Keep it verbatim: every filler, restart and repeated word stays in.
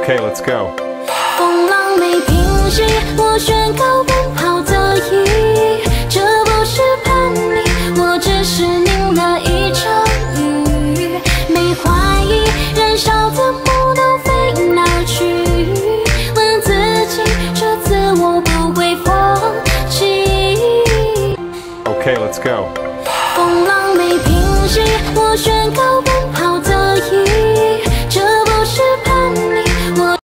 Okay, let's go. 风浪没平息，我宣告奔跑的意义。这不是叛逆，我只是淋了一场雨。没怀疑，燃烧的不能飞哪去？问自己，这次我不会放弃。 Okay, let's go. 风浪没平息，我宣告奔跑。